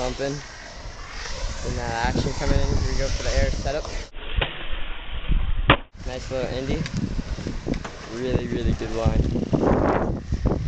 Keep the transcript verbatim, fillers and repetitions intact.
pumping. And that action coming in. Here we go for the air setup. Nice little indie. Really, really good line.